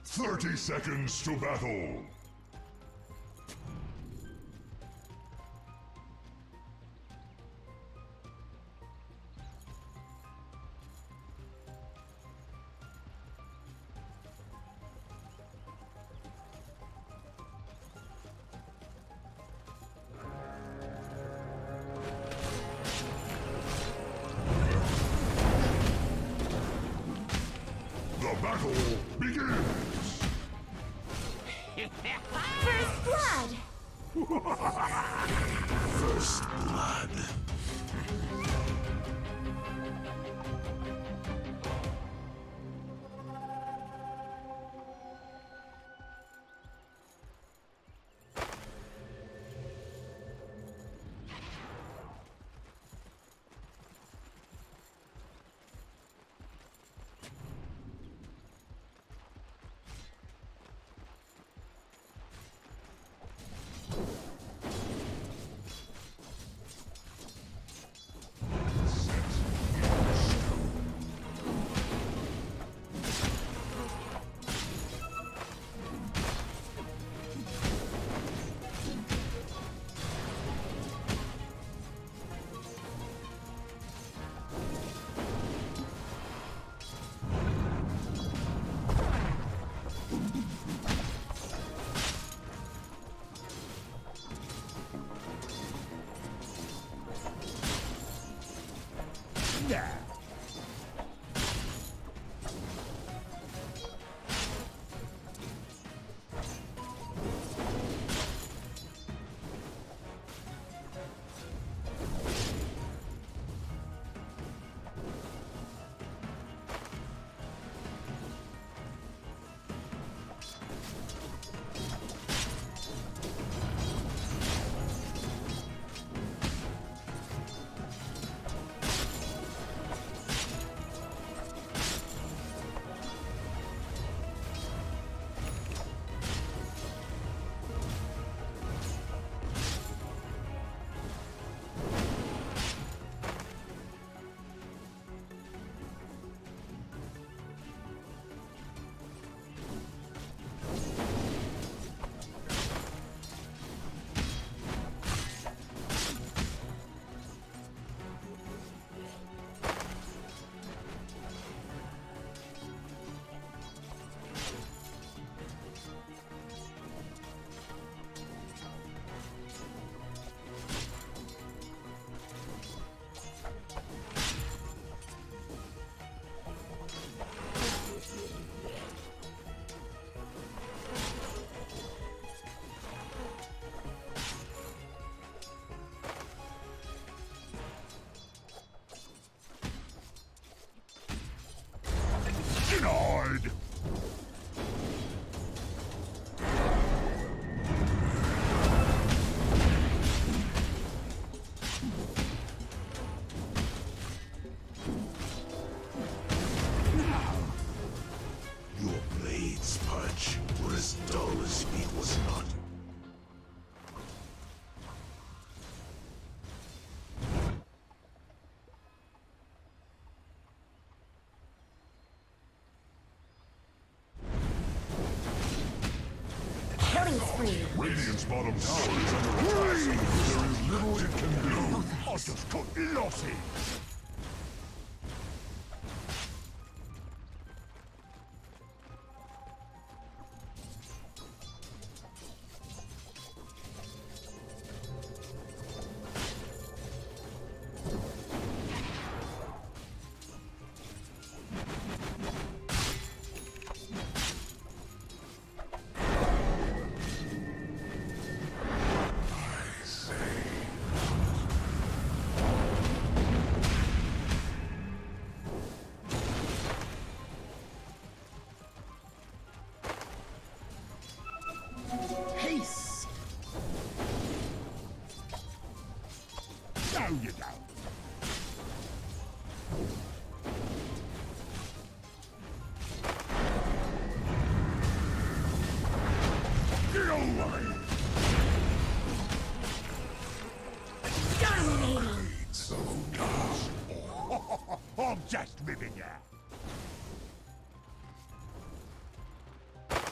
30 seconds to battle. The battle begins! First blood! First blood. Yeah. Denied! Your blade's punch were as dull as it was not. Killing spree! Radiant's bottom tower is under attack. There is little it can do. I just got lossy. Peace! No, you don't. Get away! Dominating! So dark. I'm just ribbing ya.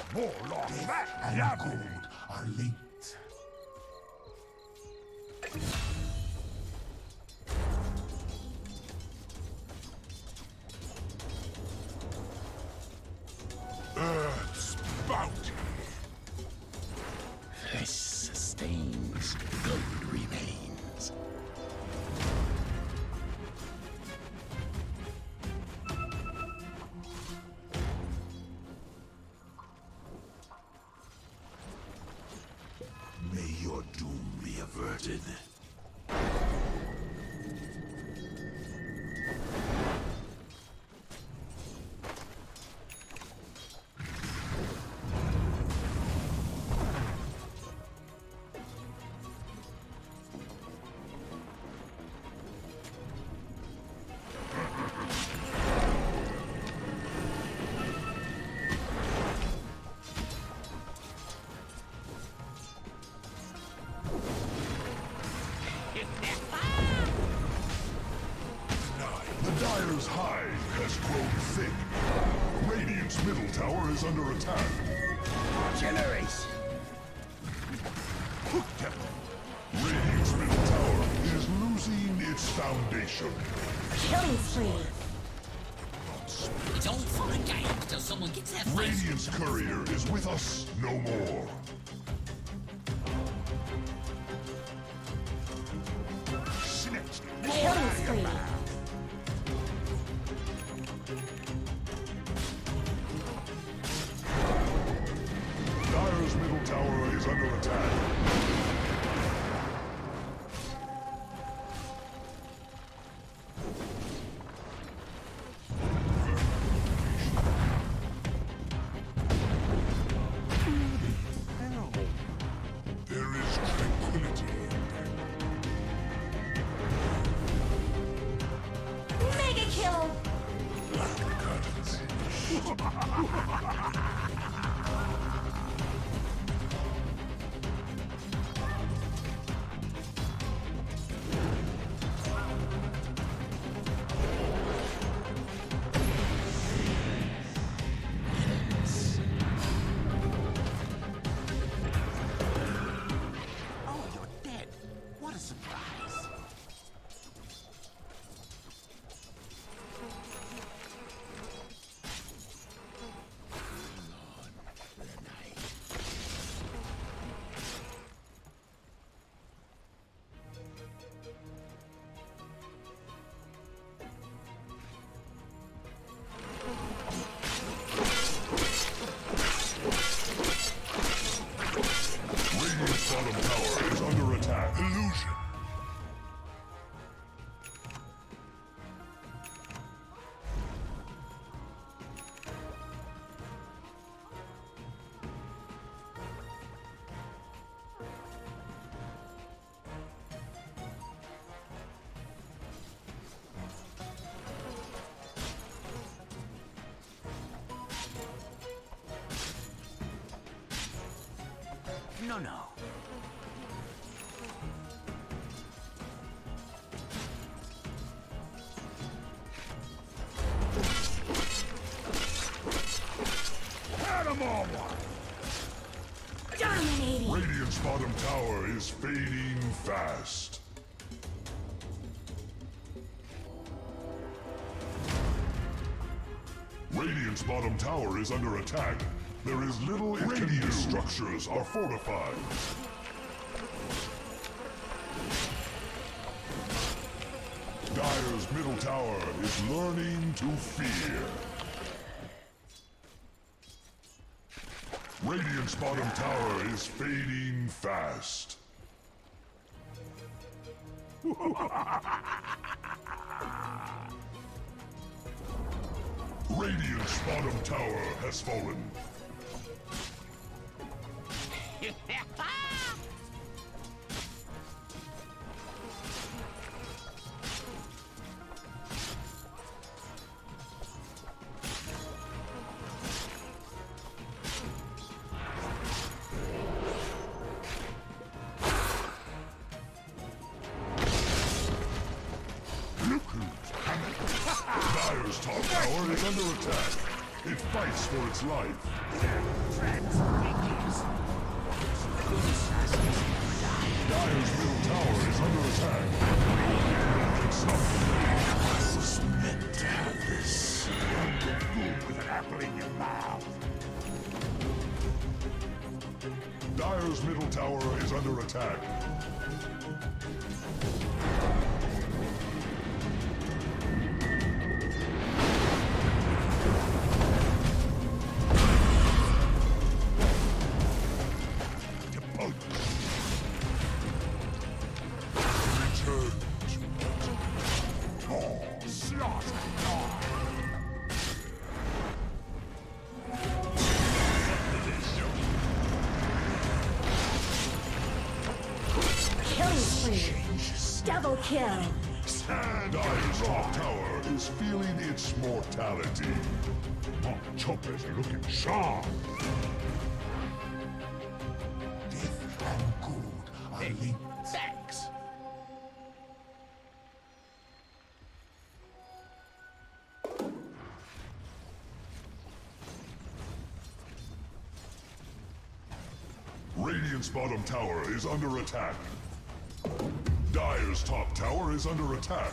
More lost that and gold are linked. Earth's bounty. Flesh sustains, gold remains. May your doom be averted. The Dyer's hide has grown thick. Radiant's middle tower is under attack. Generation. Radiant's middle tower is losing its foundation. Killing spree. It's all fun and games till someone gets their face. Radiant's courier is with us no more. Snatched. Killing spree. Dyer's middle tower is under attack. There is tranquility. Mega kill. Oh, you're dead. What a surprise. Radiant's bottom tower is under attack. Illusion. No. Animal! Dominating. Radiant's bottom tower is fading fast. Radiant's bottom tower is under attack. There is little it can do. Radiant structures are fortified. Dyer's middle tower is learning to fear. Radiant's bottom tower is fading fast. Radiant's bottom tower has fallen. Dyer's top tower is under attack. It fights for its life. Dyer's middle tower is under attack. It's not I was meant to have this. Good with an apple in your mouth. Dyer's middle tower is under attack. Double kill. Dyer's top tower is feeling its mortality. My choppers are looking sharp. Death and good are linked. Thanks. Radiant's bottom tower is under attack. Dyer's top tower is under attack.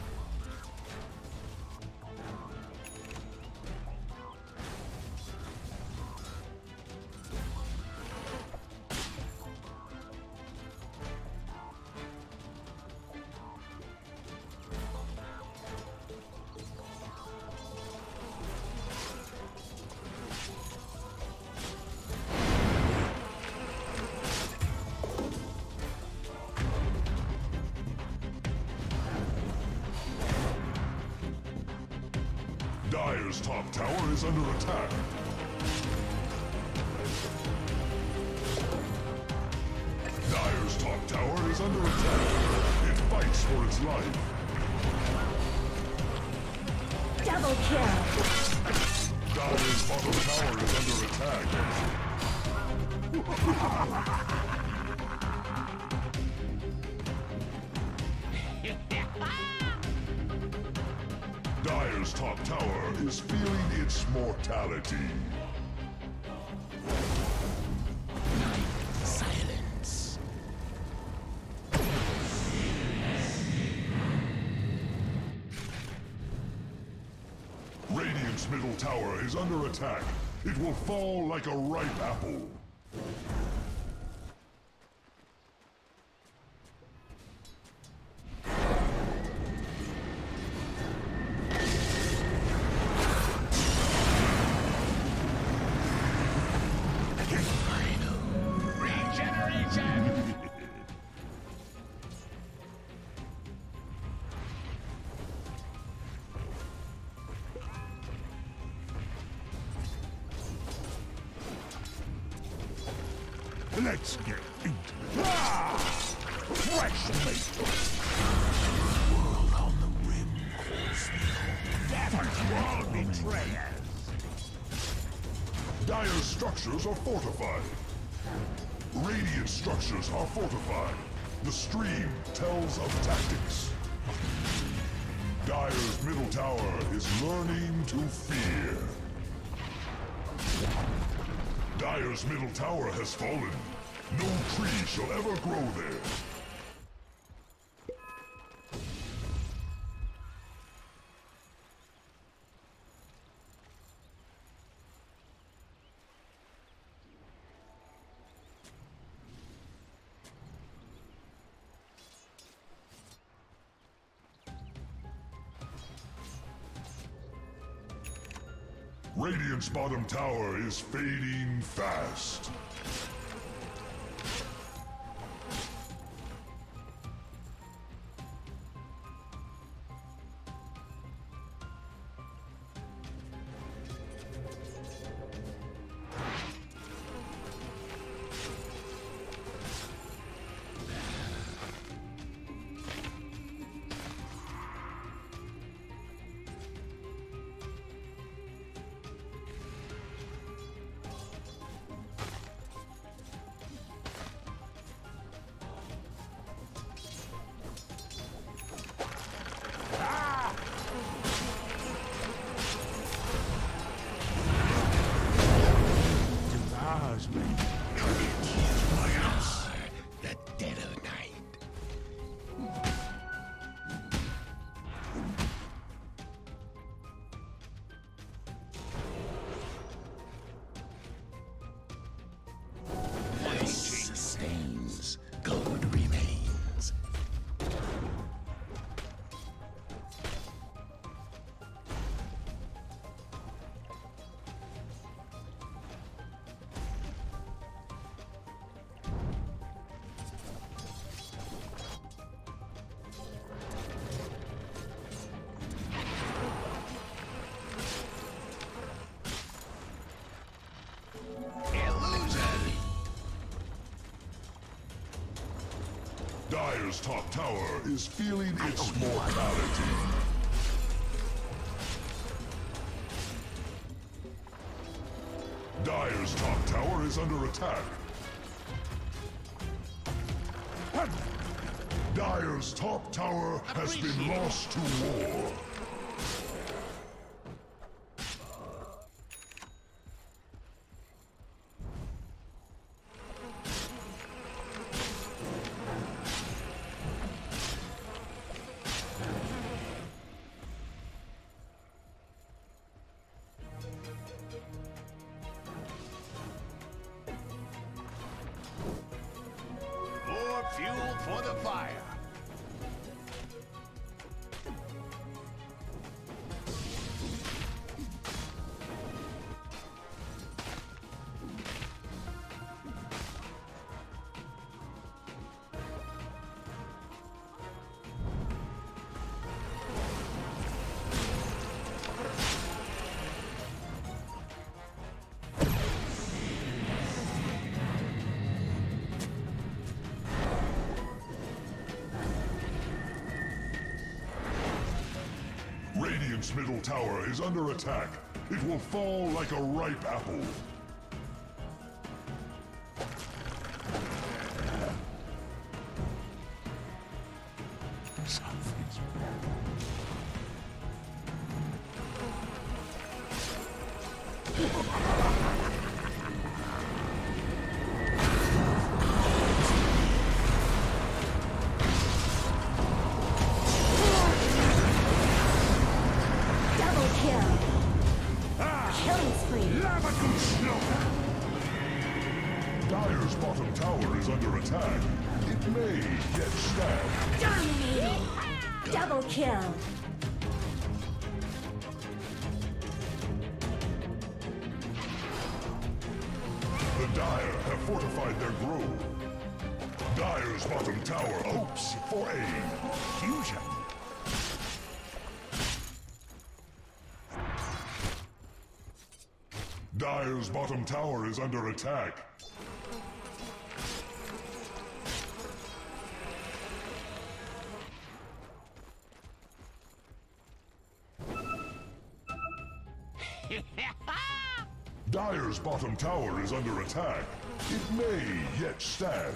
Dyer's top tower is under attack. Dyer's top tower is under attack. It fights for its life. Double kill. Dyer's bottom tower is under attack. Dyer's top tower is feeling its mortality. Silence. Radiant's middle tower is under attack. It will fall like a ripe apple. Let's get into it. Fresh meat. World on the rim calls me. All betrayers. Dyer's structures are fortified. Radiant structures are fortified. The stream tells of tactics. Dyer's middle tower is learning to fear. Dyer's middle tower has fallen. No tree shall ever grow there. Radiant's bottom tower is fading fast. Dire's top tower is feeling its mortality. Dire's top tower is under attack. Dire's top tower has been lost to war. More fuel for the fire. Radiant's middle tower is under attack. It will fall like a ripe apple. Something's Double kill. Killing spree. Dire's bottom tower is under attack. It may get stabbed. Dominating. Double kill. The Dire have fortified their grove. Dire's bottom tower hopes for aid. fusion. Dire's bottom tower is under attack. Dire's bottom tower is under attack. It may yet stand.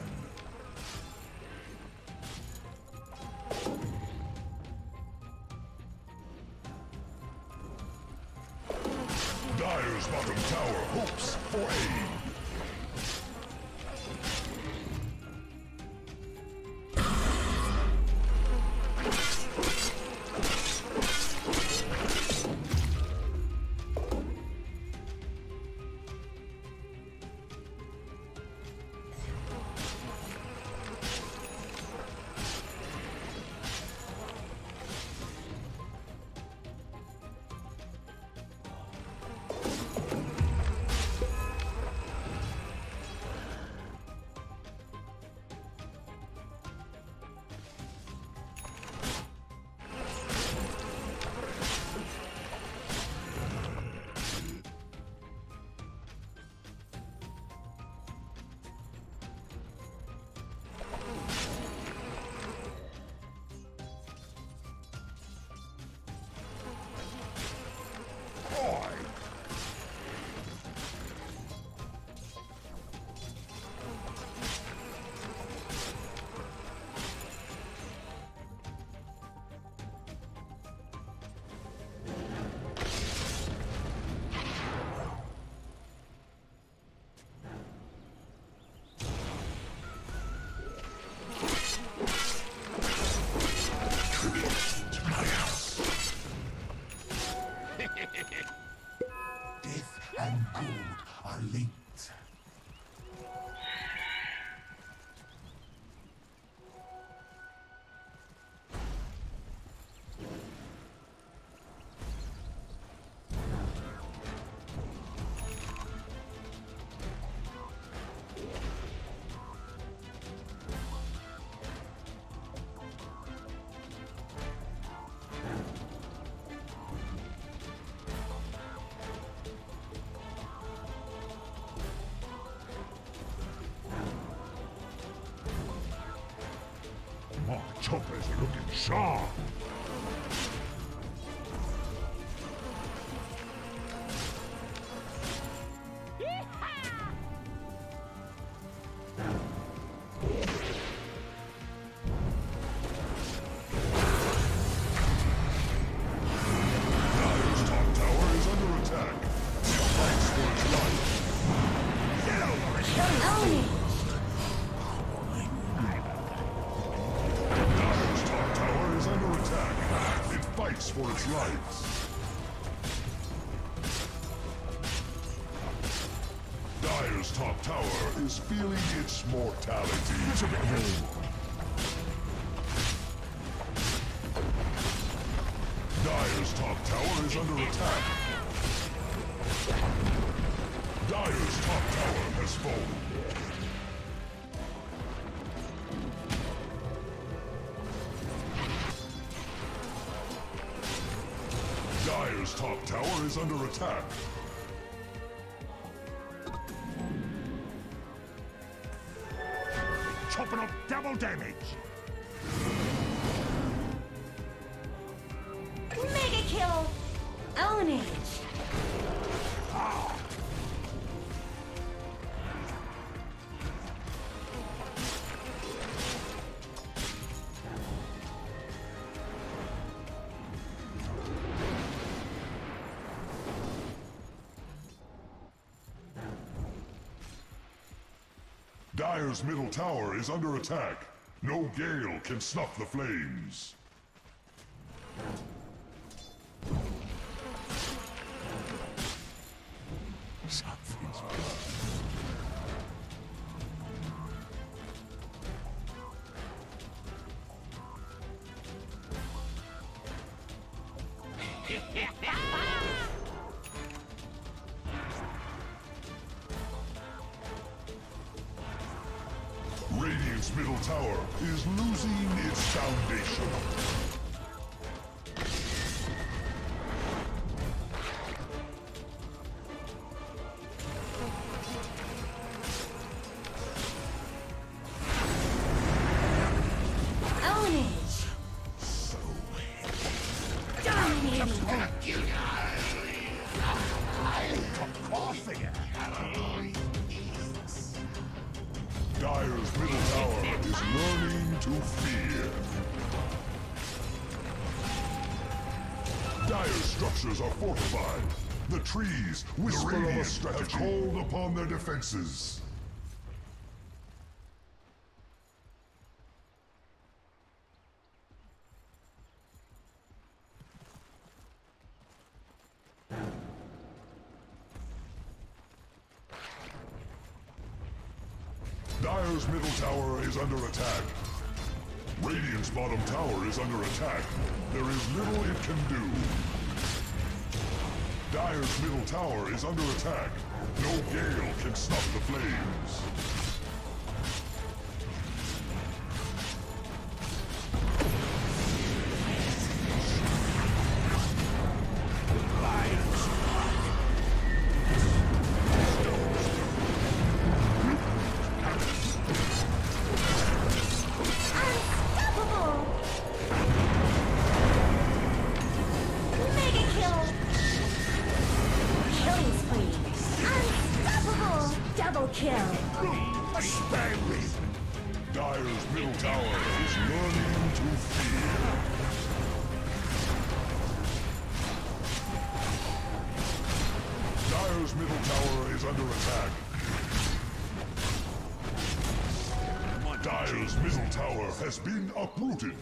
Dire's bottom tower hopes for aid. Death and good are linked. choppers are looking sharp. Dire's top tower is under attack. It fights for its life. Dire's top tower is under attack. It fights for its life. Dire's top tower is feeling its mortality. Dire's top tower is under attack. Dire's top tower has fallen. Dire's top tower is under attack. Chopping up double damage. Mega kill! Ownage! Dire's middle tower is under attack. No gale can snuff the flames. Something's Radiant's middle tower is losing its foundation. Ownage! Dominating! Dire's middle tower is learning to fear. Dire's structures are fortified. The trees whisper of a strategy. Have called upon their defenses. Dire's middle tower is under attack. Radiant's bottom tower is under attack. There is little it can do. Dire's middle tower is under attack. No gale can snuff the flames. Kill. Dire's middle tower is learning to fear. Dire's middle tower is under attack. Dire's middle tower has been uprooted.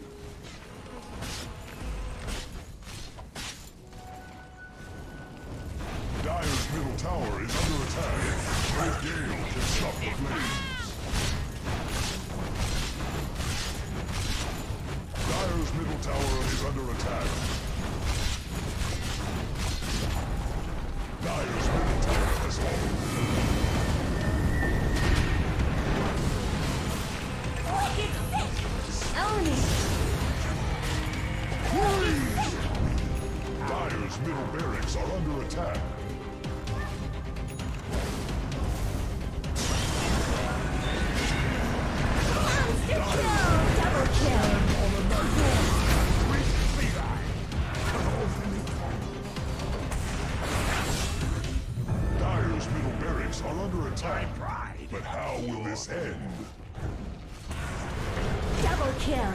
Dire's middle tower is under attack. No gale can stop the flames. Dire's middle tower is under attack. Dire's middle tower has fallen. Wicked sick! Own it! Dire's middle barracks are under attack. Monster kill! Double kill! under attack. But how will this end? Double kill.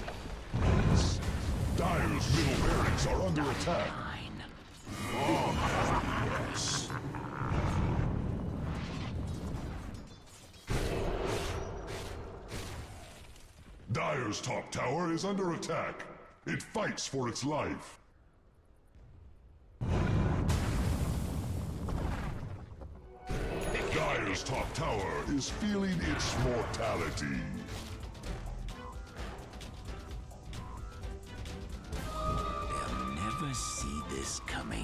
Dire's middle barracks are under attack. Yes. Dire's top tower is under attack. It fights for its life. Dire's top tower is feeling its mortality. They'll never see this coming.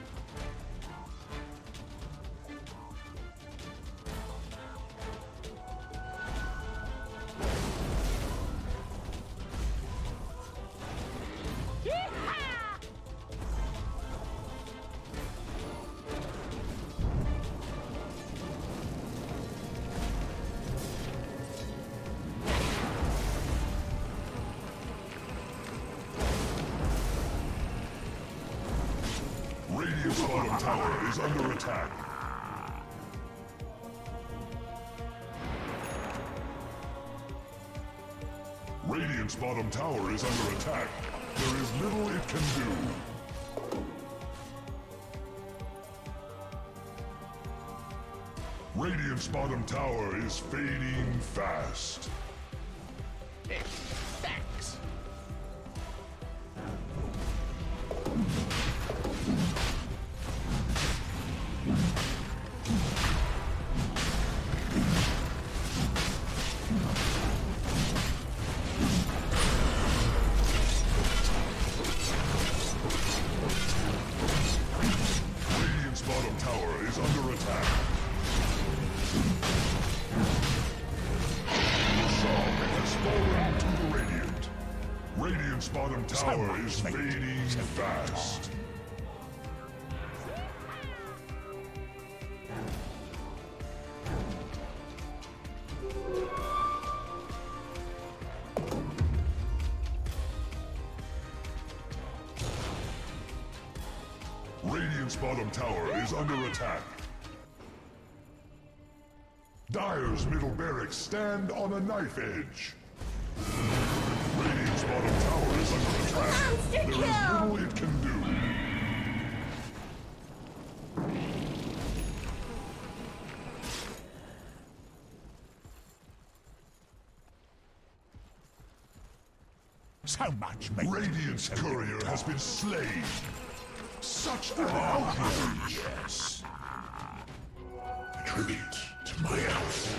Radiant's bottom tower is under attack. Radiant's bottom tower is under attack. There is little it can do. Radiant's bottom tower is fading fast. Hey, thanks. Radiant's bottom tower is under attack. Shock has fallen to the Radiant. Radiant's bottom tower is fading fast. Radiant's bottom tower is under attack. Dire's middle barracks stand on a knife edge. Radiant's bottom tower is under attack. Monster There is kill! little it can do. So much meat. Radiant's courier has been slain. Such an outrage! Yes. Tribute to my house.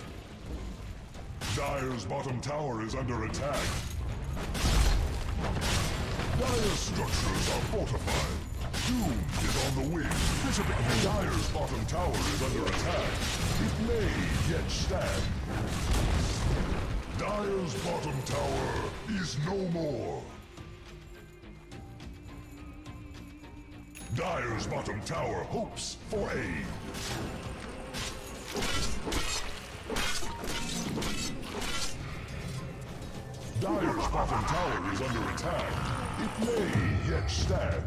Dire's bottom tower is under attack. Dire's structures are fortified. Doom is on the wing. Dire's bottom tower is under attack. It may yet stand. Dire's bottom tower is no more. Dire's bottom tower hopes for aid. Dire's bottom tower is under attack. It may yet stand.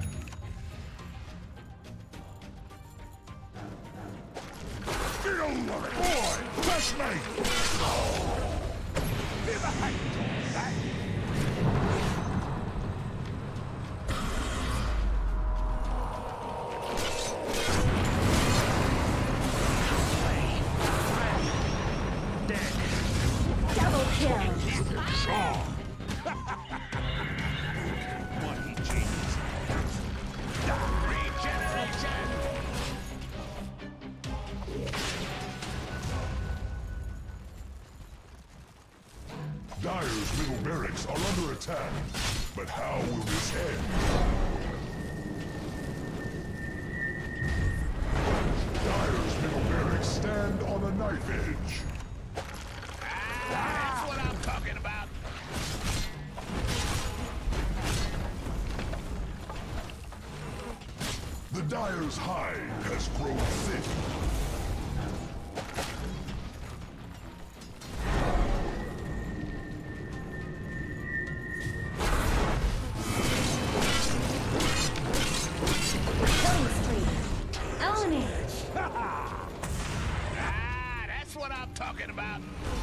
Get over it, boy! Touch me! Never had that. Double kill. What he changes. Regeneration. Dire's middle barracks are under attack. But how will this end? Dire's middle barracks stand on a knife edge. That's what I'm talking about. The Dire's hide has grown thin. Killing spree. Own it. what I'm talking about.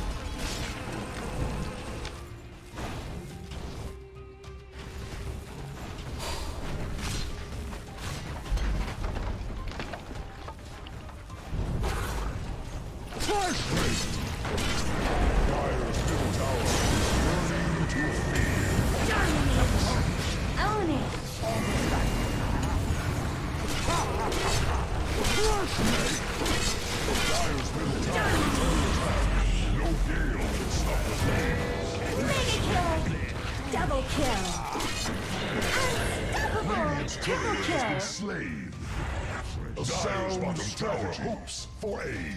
Dire's middle tower is burning to fear. Dominate. Own it. Dire's middle tower is under attack. No gale can stop the flames. Mega kill. Double kill. Unstoppable. Radiant's Triple turret has been kill. slain. A sound bottom tower hopes for aid.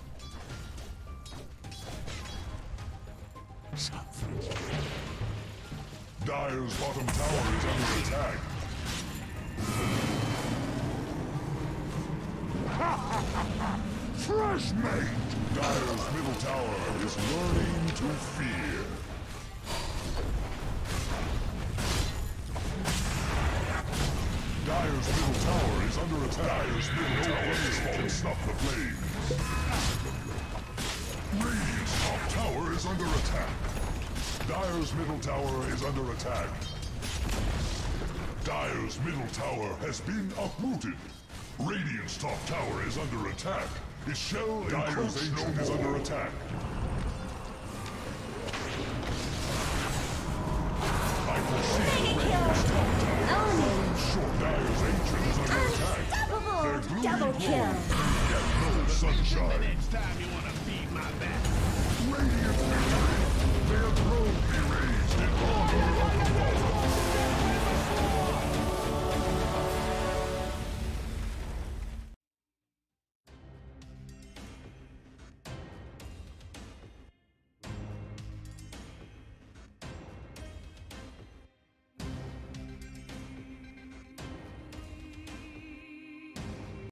Dire's bottom tower is under attack. Fresh mate! Dire's middle tower is learning to fear. Dire's middle tower is under attack. Dire's middle tower can stop the flames. Radiant's top tower is under attack. Dire's middle tower is under attack. Dire's middle tower has been uprooted. Radiant's top tower is under attack. His shell Dire's ancient is under attack. I foresee Mega Radiant's kill. top tower Own it. short. Dire's ancient is under attack. Unstoppable. Their gloomy Double glow kill. get no sunshine. Next time you want to feed my back. Radiant victory! Their throne be raised in honor of the fallen.